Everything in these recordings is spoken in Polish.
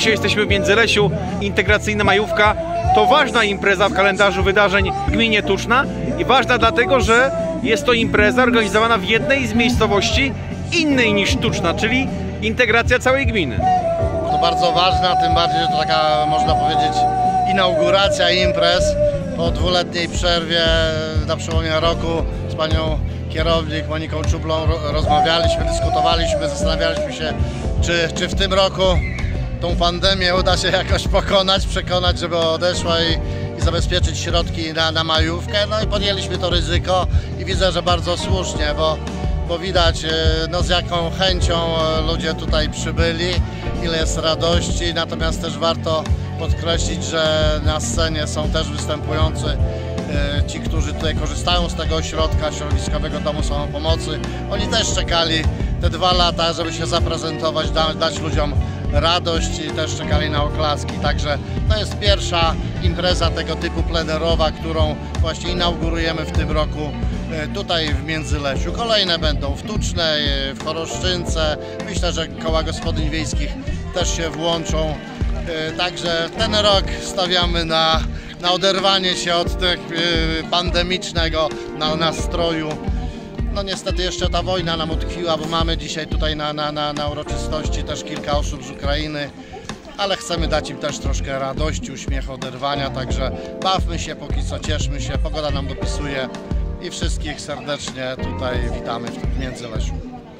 Dzisiaj jesteśmy w Międzylesiu. Integracyjna majówka to ważna impreza w kalendarzu wydarzeń w gminie Tuczna i ważna dlatego, że jest to impreza organizowana w jednej z miejscowości innej niż Tuczna, czyli integracja całej gminy. To bardzo ważna, tym bardziej, że to taka, można powiedzieć, inauguracja imprez po dwuletniej przerwie na przełomie roku. Z panią kierownik Moniką Czublą rozmawialiśmy, dyskutowaliśmy, zastanawialiśmy się, czy w tym roku tą pandemię uda się jakoś przekonać, żeby odeszła i zabezpieczyć środki na majówkę. No i podjęliśmy to ryzyko i widzę, że bardzo słusznie, bo widać, no, z jaką chęcią ludzie tutaj przybyli, ile jest radości, natomiast też warto podkreślić, że na scenie są też występujący ci, którzy tutaj korzystają z tego ośrodka, Środowiskowego Domu Samopomocy. Oni też czekali te 2 lata, żeby się zaprezentować, dać ludziom radość i też czekali na oklaski. Także to jest pierwsza impreza tego typu plenerowa, którą właśnie inaugurujemy w tym roku tutaj w Międzylesiu. Kolejne będą w Tucznej, w Choroszczynce. Myślę, że koła gospodyń wiejskich też się włączą. Także ten rok stawiamy na oderwanie się od tego pandemicznego nastroju. No niestety jeszcze ta wojna nam utkwiła, bo mamy dzisiaj tutaj na uroczystości też kilka osób z Ukrainy, ale chcemy dać im też troszkę radości, uśmiechu, oderwania, także bawmy się, póki co cieszmy się, pogoda nam dopisuje i wszystkich serdecznie tutaj witamy w Międzylesiu.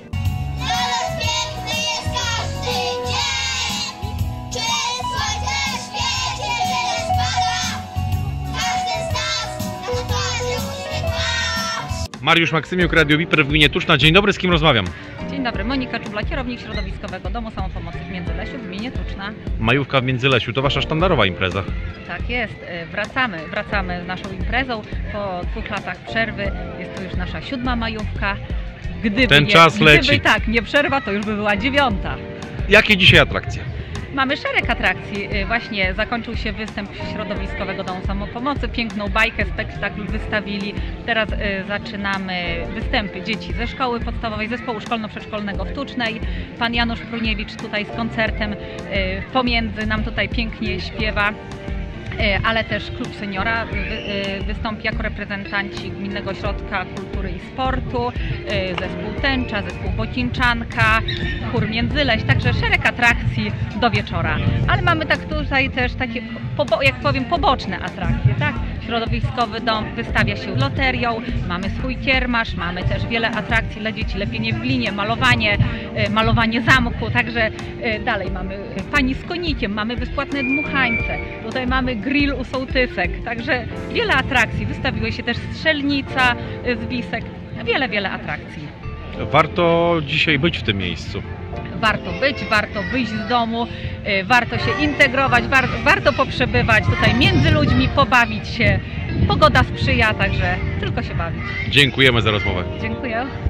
Mariusz Maksymiuk, Radio Wiper w gminie Tuczna. Dzień dobry, z kim rozmawiam? Dzień dobry, Monika Czubla, kierownik Środowiskowego Domu Samopomocy w Międzylesiu w gminie Tuczna. Majówka w Międzylesiu to wasza sztandarowa impreza. Tak jest, wracamy z naszą imprezą po 2 latach przerwy. Jest to już nasza 7. majówka. Ten czas leci. Gdyby tak nie przerwa, to już by była 9. Jakie dzisiaj atrakcje? Mamy szereg atrakcji. Właśnie zakończył się występ Środowiskowego Domu Samopomocy. Piękną bajkę, spektakl wystawili. Teraz zaczynamy występy dzieci ze szkoły podstawowej, zespołu szkolno-przedszkolnego w Tucznej. Pan Janusz Pruniewicz tutaj z koncertem pomiędzy nam tutaj pięknie śpiewa. Ale też Klub Seniora wystąpi jako reprezentanci Gminnego Ośrodka Kultury i Sportu, zespół Tęcza, zespół Bocińczanka, chór Międzyleś, także szereg atrakcji do wieczora. Ale mamy tak tutaj też takie, jak powiem, poboczne atrakcje, tak? Środowiskowy dom wystawia się loterią, mamy swój kiermasz, mamy też wiele atrakcji dla dzieci, lepienie w glinie, malowanie zamku, także dalej mamy pani z konikiem, mamy bezpłatne dmuchańce, tutaj mamy grill u sołtysek, także wiele atrakcji, wystawiły się też strzelnica z wisek, wiele atrakcji. Warto dzisiaj być w tym miejscu. Warto być, warto wyjść z domu, warto się integrować, warto poprzebywać tutaj między ludźmi, pobawić się. Pogoda sprzyja, także tylko się bawić. Dziękujemy za rozmowę. Dziękuję.